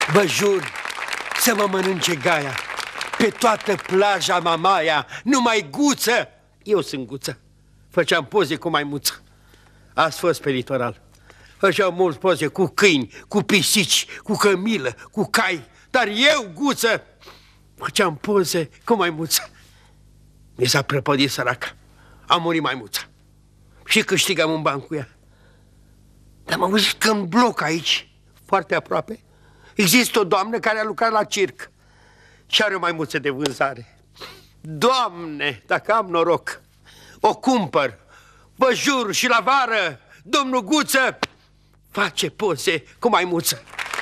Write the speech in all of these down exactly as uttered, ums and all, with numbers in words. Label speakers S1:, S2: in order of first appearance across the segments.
S1: Vă jur să mă mănânce Gaia. Pe toată plaja Mamaia, numai Guță. Eu sunt Guță. Făceam poze cu maimuță. Ați fost pe litoral. Făceam mulți poze cu câini, cu pisici, cu cămilă, cu cai. Dar eu, Guță, făceam poze cu maimuță. Mi s-a prăpădit săraca. A murit maimuța. Și câștigam un ban cu ea. Dar m-am auzit că în bloc aici, foarte aproape, există o doamnă care a lucrat la circ și are o maimuță de vânzare. Doamne, dacă am noroc, o cumpăr. Vă jur, și la vară, domnul Guță face poze cu maimuță.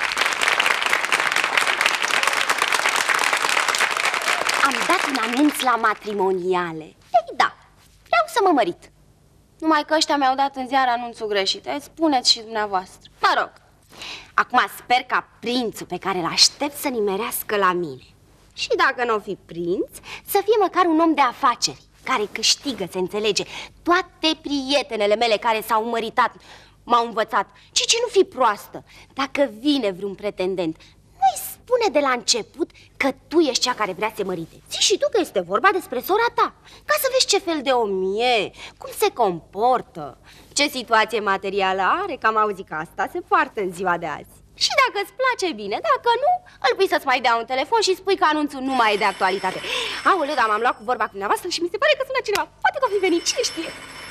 S2: Am dat un anunț la matrimoniale. Ei, da, vreau să mă mărit. Numai că ăștia mi-au dat în ziar anunțul greșit. E, spuneți și dumneavoastră. Mă rog, acum sper ca prințul pe care l-aștept să nimerească la mine. Și dacă nu o fi prinț, să fie măcar un om de afaceri care câștigă, se înțelege. Toate prietenele mele care s-au măritat m-au învățat. Cici, nu fi proastă. Dacă vine vreun pretendent, nu-i spune de la început că tu ești cea care vrea să mărite. Zi și tu că este vorba despre sora ta, ca să vezi ce fel de om e, cum se comportă, ce situație materială are, că am auzit că asta se poartă în ziua de azi. Și dacă îți place bine, dacă nu, îl pui să-ți mai dea un telefon și spui că anunțul nu mai e de actualitate. Aoleu, dar m-am luat cu vorba cu dumneavoastră și mi se pare că sună cineva. Poate că o fi venit, cine știe?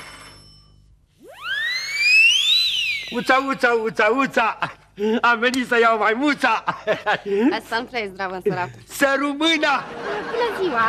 S1: Uța, uța, uța, uța! Am venit să iau maimuța!
S2: Să-mi pleci, dragă săracu.
S1: Să rămână!
S2: Bună ziua!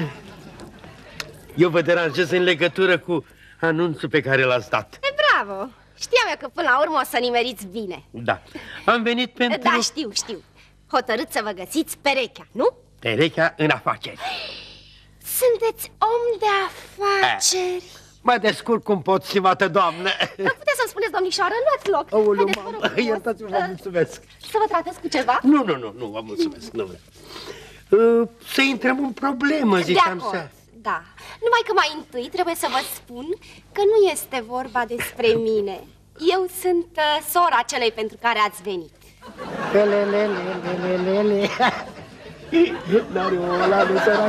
S1: Eu vă deranjez în legătură cu anunțul pe care l-ați dat.
S2: E, bravo! Știam eu că până la urmă o să nimeriți bine.
S1: Da. Am venit pentru...
S2: Da, știu, știu. Hotărât să vă găsiți perechea, nu?
S1: Perechea în afaceri.
S2: Sunteți om de afaceri.
S1: A. Mă descurc cum pot, stimată doamnă.
S2: Dar puteți să-mi spuneți, domnișoară, luați loc.
S1: Aoleu, mamă, iertați-mă, vă mulțumesc.
S2: Să vă tratez cu ceva?
S1: Nu, nu, nu, nu, vă mulțumesc, nu vreau. Uh, să intrăm în problemă, ziceam să...
S2: Da, numai că mai întâi trebuie să vă spun că nu este vorba despre mine. Eu sunt uh, sora celei pentru care ați venit.
S1: Lelelelelelele. N-are o ăla de sărac.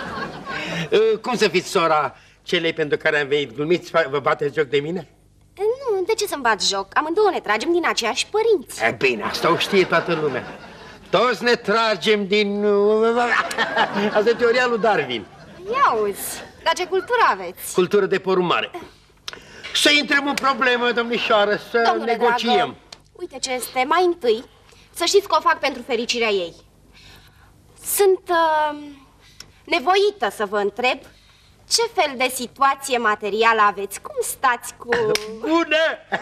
S1: Uh, cum să fiți sora celei pentru care am venit? Glumiți, vă bateți joc de mine?
S2: Nu, de ce să-mi bat joc? Amândouă ne tragem din aceiași părinți.
S1: E bine, asta o știe toată lumea. Toți ne tragem din... Asta e teoria lui Darwin.
S2: Ia uzi, dar ce cultură aveți?
S1: Cultură de porumb mare. Să intrăm în problemă, domnișoară, să
S2: Domnule
S1: negociem.
S2: Dragă, uite ce este, mai întâi, să știți că o fac pentru fericirea ei. Sunt uh, nevoită să vă întreb ce fel de situație materială aveți, cum stați cu...
S1: Bună!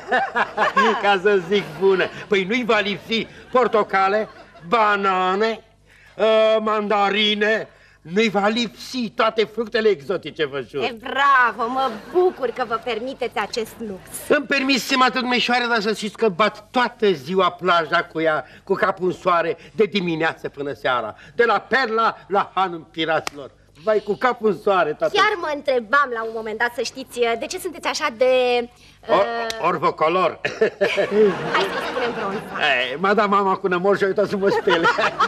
S1: Ca să zic bună. Păi nu-i va lipsi portocale, banane, uh, mandarine... Nu-i va lipsi toate fructele exotice, vă jur.
S2: E, bravo, mă bucur că vă permiteți acest lux.
S1: Îmi permis, stimată domnișoară, dar să știți că bat toată ziua plaja cu ea, cu capul în soare, de dimineață până seara. De la Perla la Hanul Piraților. Vai, cu capul în soare, toată...
S2: Chiar mă întrebam la un moment dat, să știți, de ce sunteți așa de...
S1: Uh... Or, orvocolor.
S2: Hai să spunem bronza.
S1: M-a dat mama cu nămol și a uitat să mă spele.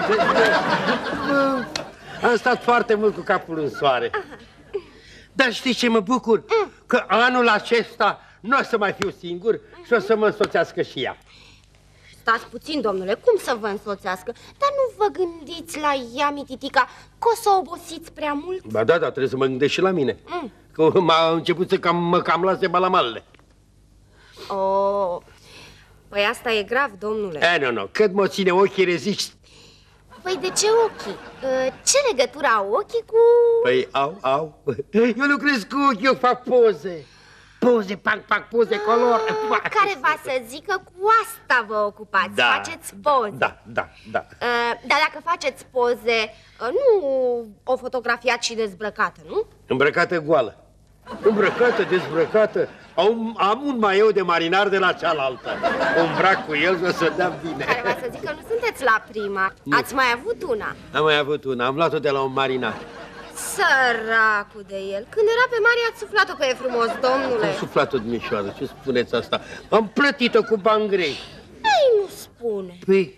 S1: Am stat foarte mult cu capul în soare. Aha. Dar știți ce mă bucur? Mm. Că anul acesta nu o să mai fiu singur mm-hmm. și o să mă însoțească și ea.
S2: Stați puțin, domnule, cum să vă însoțească? Dar nu vă gândiți la ea, mititica, că o să obosiți prea mult?
S1: Ba da, dar trebuie să mă gândesc și la mine. Mm. Că m-a început să cam, mă cam lase balamalele.
S2: Oh, păi asta e grav, domnule.
S1: E, nu, nu, cât mă ține ochii rezist.
S2: Păi de ce ochii? Ce legătură au ochii cu...
S1: Păi au, au. Eu lucrez cu ochii, eu fac poze. Poze, pac, pac, poze, color.
S2: Ah, care va să zică cu asta vă ocupați, da. Faceți poze.
S1: Da, da, da.
S2: Dar dacă faceți poze, nu o fotografiați și dezbrăcată, nu?
S1: Îmbrăcată goală. Îmbrăcată, dezbrăcată. Am, am un maieu de marinar de la cealaltă. O îmbrac cu el și o să dea bine.
S2: Care va să zic că nu sunteți la prima. Nu. Ați mai avut una?
S1: Am mai avut una, am luat-o de la un marinar.
S2: Săracul de el. Când era pe mare ați suflat-o că e frumos, domnule.
S1: Am suflat-o, domnișoară, ce spuneți asta? Am plătit-o cu bani grei.
S2: Ei, nu spune.
S1: Păi?
S2: Cum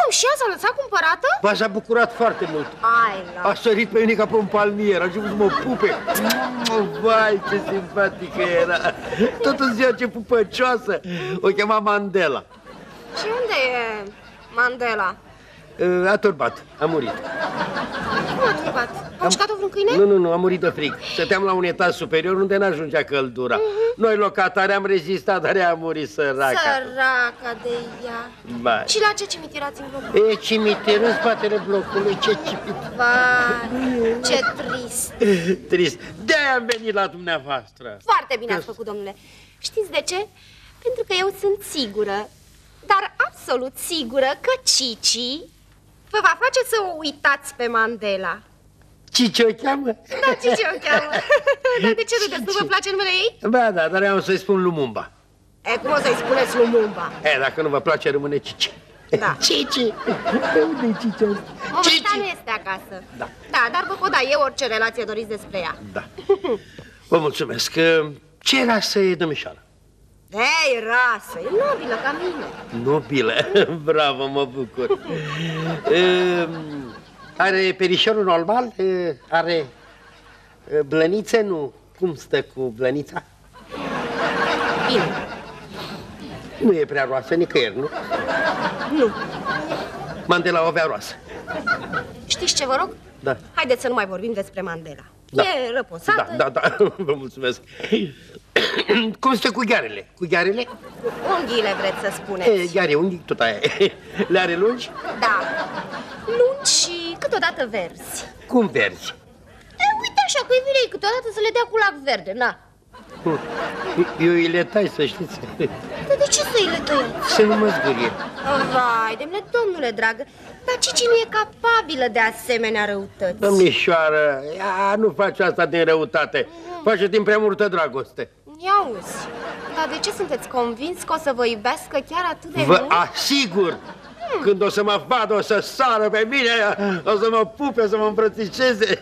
S2: Cum? Și ea s-a lăsat cumpărată?
S1: Ba, s-a bucurat foarte mult.
S2: Ai, la...
S1: A sărit pe mine ca pe un palmier, a început să mă pupe. Vai, ce simpatică era. Tot în ziua ce pupăcioasă. O chema Mandela.
S2: Și unde e Mandela?
S1: A turbat, a murit.
S2: Cum a turbat? A mușcat-o vreun câine?
S1: Nu, nu, nu, a murit de frig. Stăteam la un etaj superior unde n-ajungea căldura. Uh-huh. Noi locatari am rezistat, dar ea a murit, săraca.
S2: Săraca de ea.
S1: Vai.
S2: Și la ce cimitir ați în bloc?
S1: E cimitir în spatele blocului, ce cimitir.
S2: Vai, ce trist.
S1: Trist. De-aia am venit la dumneavoastră.
S2: Foarte bine ați făcut, domnule. Știți de ce? Pentru că eu sunt sigură, dar absolut sigură că Cici vă va face să o uitați pe Mandela.
S1: Cici o cheamă?
S2: Da, Cici o cheamă. Dar de ce râdeți? Nu vă place numele ei?
S1: Ba, da, dar eu am să-i spun Lumumba.
S2: E, cum o să-i spuneți Lumumba?
S1: E, dacă nu vă place, rămâne Cici.
S2: Da.
S1: Cici! Unde-i Cici asta?
S2: Momentan nu este acasă.
S1: Da.
S2: Da, dar vă pot da eu orice relație doriți despre ea.
S1: Da. Vă mulțumesc. Ce rasă e domnișoară?
S2: Ei, rasă, e nobilă ca mine.
S1: Nobilă? Bravo, mă bucur. E, are perișorul normal? E, are blănițe? Nu. Cum stă cu blănița?
S2: Bine.
S1: Nu e prea roasă nicăieri, nu?
S2: Nu.
S1: Mandela o avea roasă.
S2: Știți ce vă rog?
S1: Da.
S2: Haideți să nu mai vorbim despre Mandela.
S1: Da.
S2: E răposată.
S1: Da, da, da, vă mulțumesc. Cum stă cu ghearele? Cu ghearele?
S2: Cu unghiile vreți să spuneți.
S1: E, gheare, unghii, tot aia. Le are lungi?
S2: Da. Lungi și câteodată verzi.
S1: Cum verzi?
S2: E, uite așa, că-i vine ei câteodată să le dea cu lac verde, na.
S1: Eu îi le tai, să știți.
S2: Dar de ce să-i le tăiați?
S1: Să nu mă zgurie.
S2: Vai, demne, domnule dragă, dar Cici nu e capabilă de asemenea răutăți.
S1: Domnișoară, ea nu face asta din răutate. Face din prea multă dragoste.
S2: Ia-uzi, dar de ce sunteți convins că o să vă iubească chiar atât de
S1: Vă
S2: mult?
S1: asigur, hmm. când o să mă vadă, o să sară pe mine, o să mă pupe, o să mă îmbrățișeze.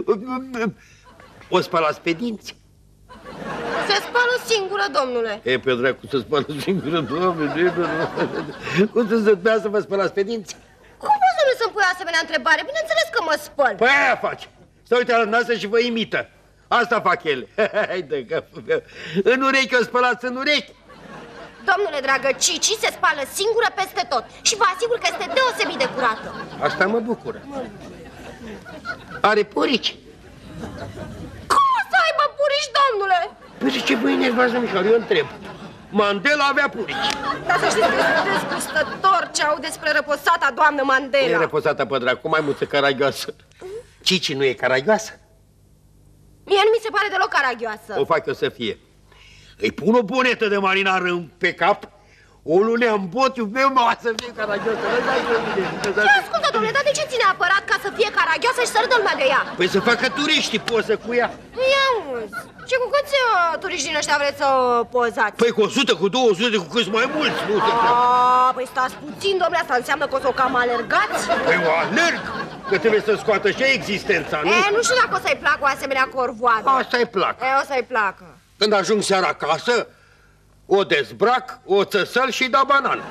S1: O spălați pe dinți?
S2: Se spală singură, domnule.
S1: E, pe dracu, să spală singură, doamne, cum să se dea să vă spălați pe dinți?
S2: Cum poți să nu să-mi pui asemenea întrebare? Bineînțeles că mă spăl.
S1: Păi aia face. Stă uite la noastră și vă imită. Asta fac ele. Hai de capul meu. În urechi o spălați în urechi.
S2: Domnule dragă, Cici se spală singură peste tot și vă asigur că este deosebit de curată.
S1: Asta mă bucură. Are purici.
S2: Cum o să aibă purici, domnule?
S1: Păi ce vă enervați, domnișoară? Eu întreb. Mandela avea purici.
S2: Dar să știți că este dezgustător ce au despre răposata doamnă Mandela.
S1: E răposată pe dracu, mai multă caragioasă. Cici nu e caragioasă?
S2: Mie nu mi se pare deloc caragioasă.
S1: O fac eu să fie. Îi pun o bonetă de marinară pe cap, o lunea în bot, iubeu mă, să fie caragioasă. Lăsați-o mine.
S2: Ce ascultă, domnule, dar de ce ține apărat ca să fie caragioasă și să râdă lumea de ea?
S1: Păi să facă turiștii poză cu ea.
S2: Ia uzi. Și cu câți uh, turiști din ăștia vreți să uh, pozați?
S1: Păi cu o sută, cu două sute, cu câți mai mulți, nu se prea.
S2: Aaaa, păi stați puțin, domnule, asta înseamnă că o să o cam alergați?
S1: Păi o alerg, că trebuie să scoată și existența, nu?
S2: E, nu știu dacă o să-i placă o asemenea corvoadă.
S1: Asta-i plac.
S2: E, o să-i placă.
S1: Când ajung seara acasă, o dezbrac, o țăsăl și-i dau banană.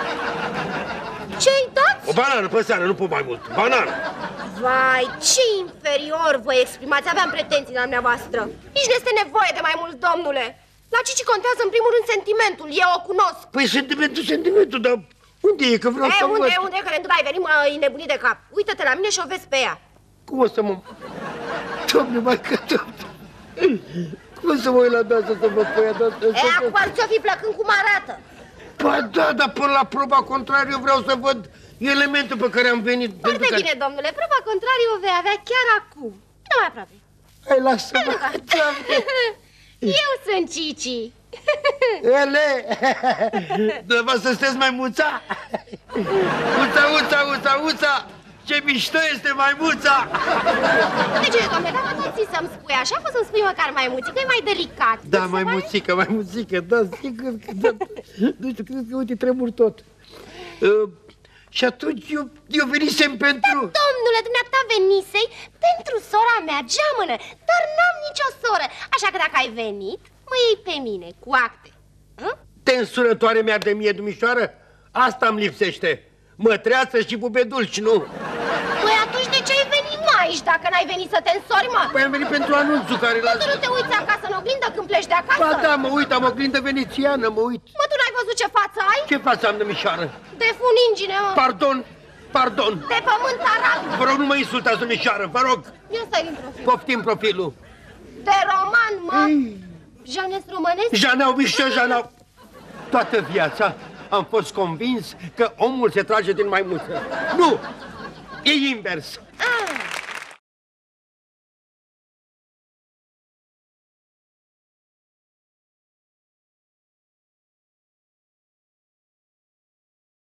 S2: Ce-i dați?
S1: O banană pe seară, nu pot mai mult. Banană.
S2: Vai, ce inferior vă exprimați, aveam pretenții la dumneavoastră. Nici nu este nevoie de mai mult, domnule. La Cici contează în primul rând sentimentul, eu o cunosc.
S1: Păi sentimentul, sentimentul, dar unde e, că vreau
S2: e,
S1: să
S2: unde,
S1: văd.
S2: unde, că de ai venit, mă, ai nebunit de cap. Uită-te la mine și o vezi pe ea.
S1: Cum o să mă... Doamne, mai că... Cum o să mă uit la doasă să vă pui a doasă?
S2: E, acum ți-o fi plăcând cum arată.
S1: Ba da, dar până la proba contrariu vreau să văd elementul pe care am venit.
S2: Foarte
S1: care...
S2: bine, domnule, proba contrariu o vei avea chiar acum. Nu mai aproape.
S1: Hai, lasă-mă, Doamne.
S2: Eu sunt Cici.
S1: Ele, dumneavoastră sunteți mai muța? Uța, uța, uța, uța! Ce mișto este maimuța!
S2: De ce, domnule, dacă tot ți să-mi spui așa, poți să-mi spui măcar maimuțică, e mai delicat.
S1: Da, maimuțică, maimuțică, da, sigur că da. Nu știu, cred că, uite, tremur tot. Uh, și atunci eu, eu venisem pentru...
S2: Da, domnule, dumneata venisei pentru sora mea, geamănă, dar n-am nicio soră, așa că dacă ai venit, mă iei pe mine, cu acte. Hă?
S1: Te însurătoare mi-ar de mie, dumișoară? Asta îmi lipsește. Mătreață și bube dulci, nu.
S2: Păi atunci de ce ai venit mai aici dacă n-ai venit să te însori, mă?
S1: Păi am venit pentru anunțul care l-a...
S2: Tu nu te uiți acasă în oglindă când pleci de acasă?
S1: Ba da, mă uit, am oglindă venețiană, mă uit.
S2: Mă, tu n-ai văzut ce față ai?
S1: Ce față am, domnișoară?
S2: De funingine, mă.
S1: Pardon, pardon.
S2: De pământ arat.
S1: Vă rog, nu mă insultați, domnișoară, vă rog.
S2: Ia stai din profil.
S1: Poftim profilul.
S2: De roman, mă. Janes românesc?
S1: Janau, mișto, Janau. Toată viața am fost convins că omul se trage din maimuță. Nu, e invers.
S2: Ah.